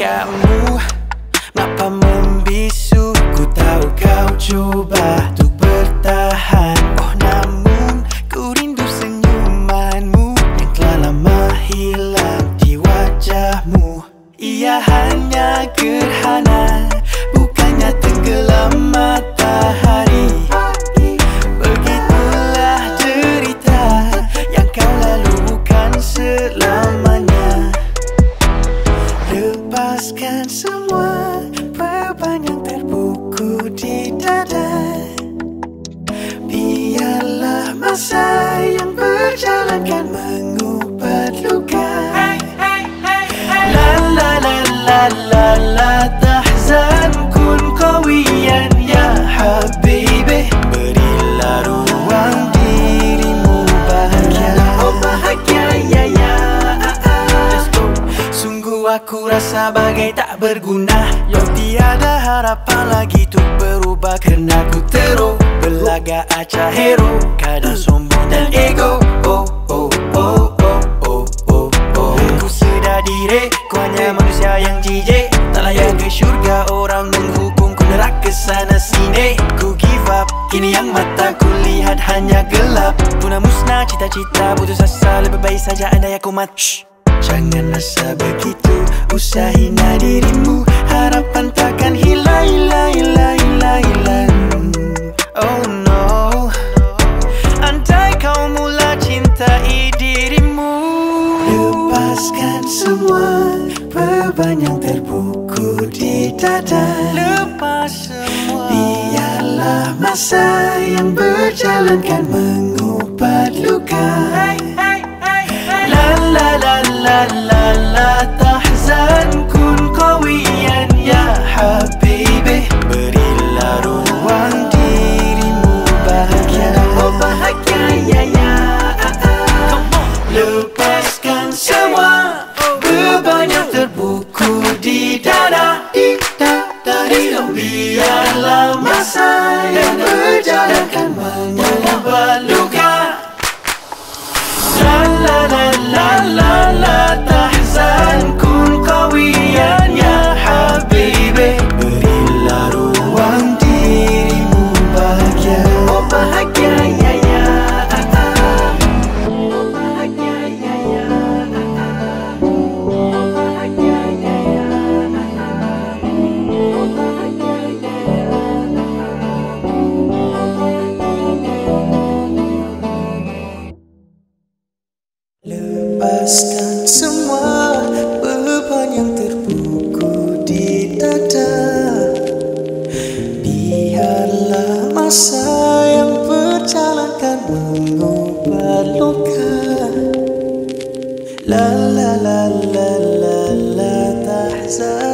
Kamu ngapa membisu? Ku tahu kau coba untuk bertahan. Oh namun ku rindu senyumanmu yang telah lama hilang di wajahmu. Ia hanya gerhana, bukannya tenggelam matahari. Begitulah derita yang kau lalu bukan selamanya. Lepaskan semua beban yang terbuku di dada. Biarlah masa yang berjalan kan mengubah luka. La la la la la la tahzan kun qawiyan ya habibi. Berilah ruang dirimu bahagia. Oh bahagia ya ya. Let's go. Sungguh aku rasa bagai tak berguna. Yo tiada harapan lagi untuk berubah karena ku terus berlagak acah hero. Kadang sombong dan ego. Oh oh oh oh oh oh oh. Ku sedar diri ku hanya manusia yang jijik. Tak layak ke syurga orang menghukum ku neraka sana sini. Ku give up kini yang mata ku lihat hanya gelap. Punah musnah cita-cita putus asa. Lebih baik saja andai aku mati. Jangan rasa begitu, usah hina dirimu. Harapan takkan hilang, hilang, hilang, hilang, hilang. Oh no. Andai kau mula cintai dirimu. Lepaskan semua beban yang terbuku di dada. Lepas semua. Biarlah masa yang berjalan kan mengubah luka. La la la la la la tahzan kun qawiyan ya habibi. Berilah ruang dirimu bahagia. Oh bahagia ya ya. Lepaskan semua beban yang terbuku di dada. Biarlah masa yang berjalan kan mengubah luka. La la la la la la tahzan kun qawiyan ya habibi. Berilah ruang dirimu bahagia. Oh bahagia ya ya. Oh bahagia ya ya. Oh bahagia ya ya. Oh bahagia ya ya. Lepaskan semua beban yang terbuku di dada. Biarlah masa yang berjalan kan mengubah luka. La la la la la la tahzan.